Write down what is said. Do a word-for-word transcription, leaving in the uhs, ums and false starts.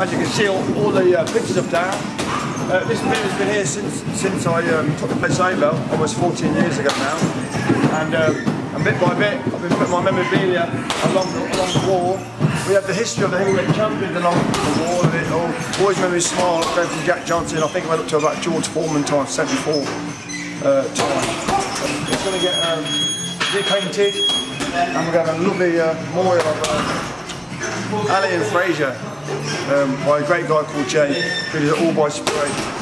as you can see, all, all the uh, pictures of Darren. Uh, this pit has been here since since I um, took the place over, almost fourteen years ago now. And, um, and bit by bit, I've been putting my memorabilia along the, along the wall. We have the history of the heavyweight champions along the wall, and it all always made me smile. Going from Jack Johnson, I think I went up to about George Foreman time, seventy-four uh, time. It's going to get um, repainted, and we're going to have a lovely uh, memorial of uh, Ali and Fraser um, by a great guy called Jay, who did it all by spray.